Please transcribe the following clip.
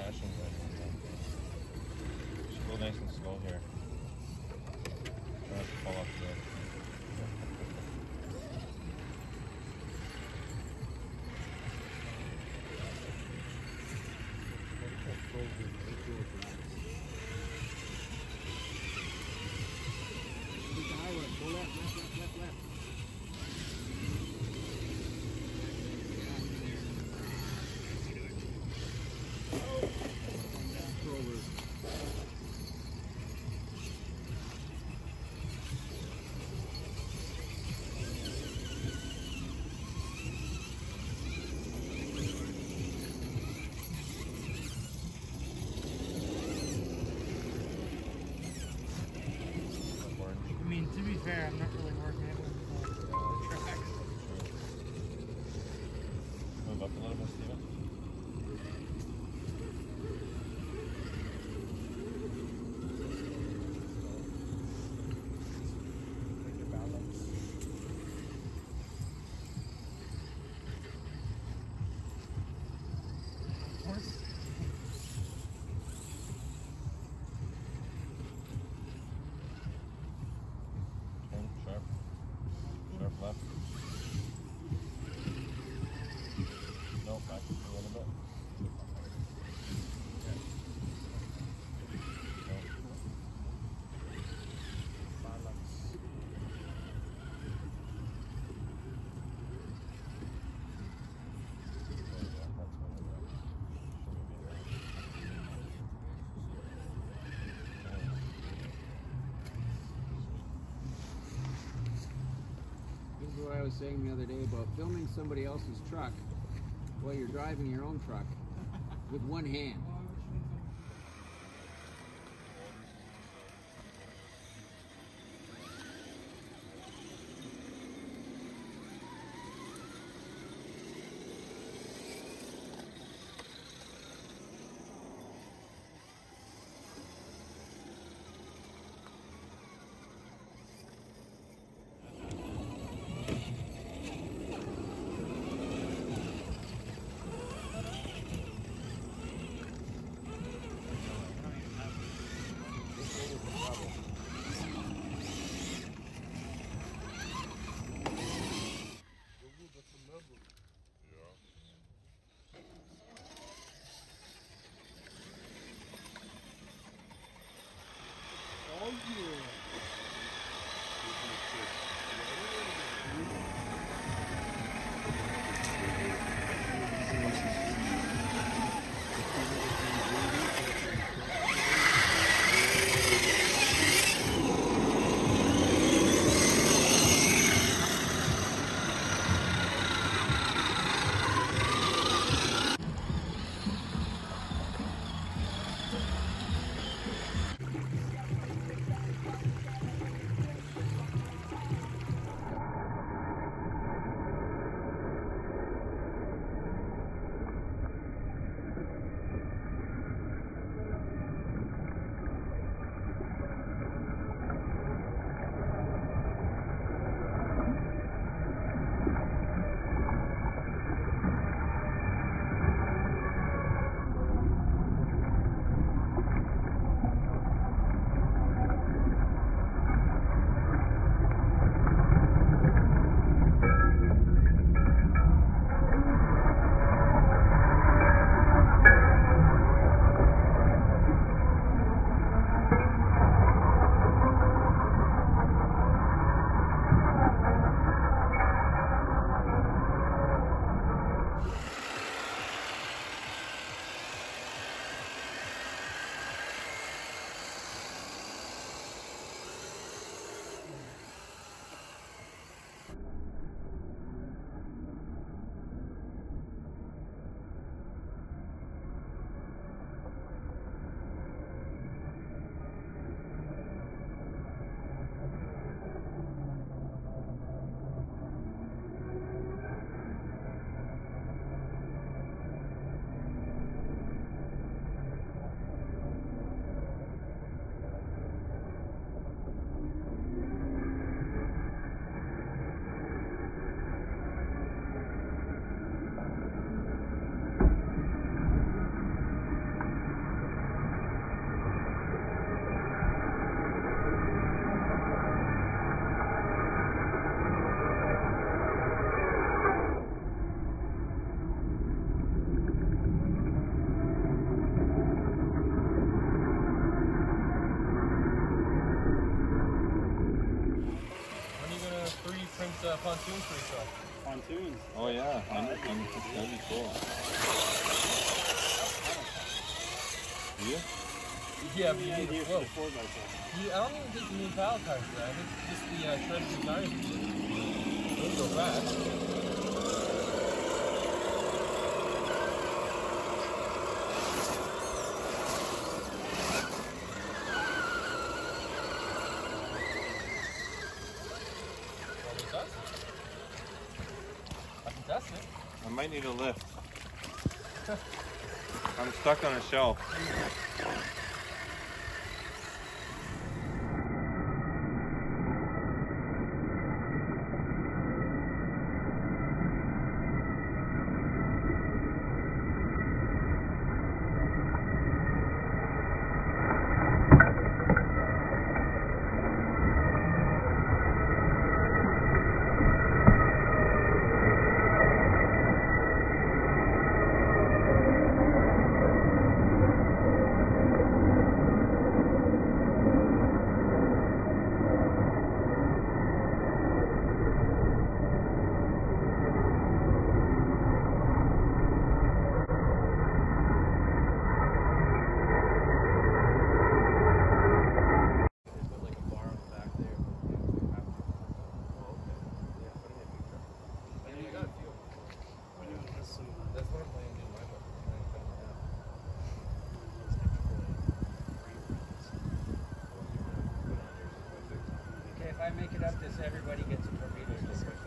crashing right now. Just go nice and slow here. Try not to fall off the road. Go left. I mean, to be fair, I'm not really working it with the track. Move up a little bit, Steven. Sharp left. No, back a little bit. This is what I was saying the other day about filming somebody else's truck while you're driving your own truck with one hand. pontoons for yourself. Pontoons. Oh yeah, that'd be cool. You? Yeah, but you Yeah, need a for float. the 4x4. I don't even think you need paddle cars for that. I think just the shredded tires. Those go fast. I can test it. I might need a lift. I'm stuck on a shelf. Okay, if I make it up this, everybody gets a torpedo sticker.